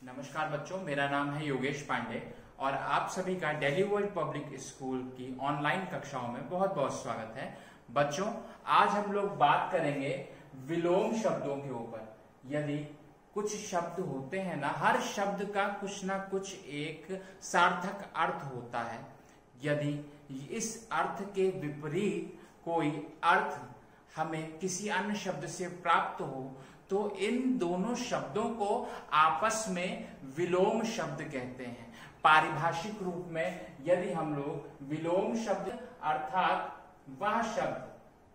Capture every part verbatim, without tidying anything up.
नमस्कार बच्चों, मेरा नाम है योगेश पांडे और आप सभी का दिल्ली वर्ल्ड पब्लिक स्कूल की ऑनलाइन कक्षाओं में बहुत बहुत स्वागत है। बच्चों, आज हम लोग बात करेंगे विलोम शब्दों के ऊपर। यदि कुछ शब्द होते हैं ना, हर शब्द का कुछ ना कुछ एक सार्थक अर्थ होता है। यदि इस अर्थ के विपरीत कोई अर्थ हमें किसी अन्य शब्द से प्राप्त हो तो इन दोनों शब्दों को आपस में विलोम शब्द कहते हैं। पारिभाषिक रूप में यदि हम लोग विलोम शब्द अर्थात वह शब्द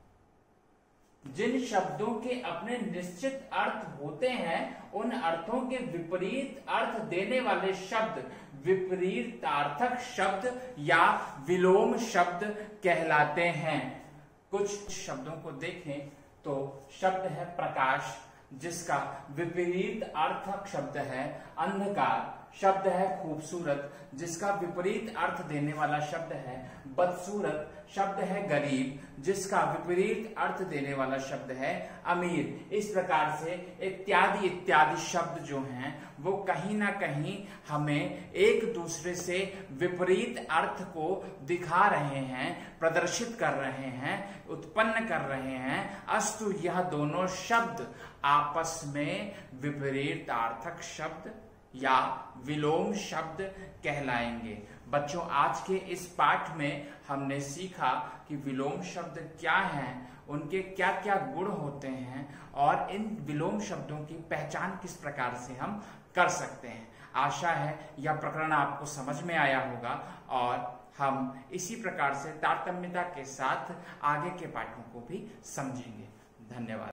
जिन शब्दों के अपने निश्चित अर्थ होते हैं उन अर्थों के विपरीत अर्थ देने वाले शब्द विपरीतार्थक शब्द या विलोम शब्द कहलाते हैं। कुछ शब्दों को देखें तो शब्द है प्रकाश, जिसका विपरीत अर्थक शब्द है अंधकार। शब्द है खूबसूरत, जिसका विपरीत अर्थ देने वाला शब्द है बदसूरत। शब्द है गरीब, जिसका विपरीत अर्थ देने वाला शब्द है अमीर। इस प्रकार से इत्यादि इत्यादि शब्द जो हैं वो कहीं ना कहीं हमें एक दूसरे से विपरीत अर्थ को दिखा रहे हैं, प्रदर्शित कर रहे हैं, उत्पन्न कर रहे हैं। अस्तु यह दोनों शब्द आपस में विपरीतार्थक शब्द या विलोम शब्द कहलाएंगे। बच्चों, आज के इस पाठ में हमने सीखा कि विलोम शब्द क्या हैं, उनके क्या क्या गुण होते हैं और इन विलोम शब्दों की पहचान किस प्रकार से हम कर सकते हैं। आशा है यह प्रकरण आपको समझ में आया होगा और हम इसी प्रकार से तारतम्यता के साथ आगे के पाठों को भी समझेंगे। धन्यवाद।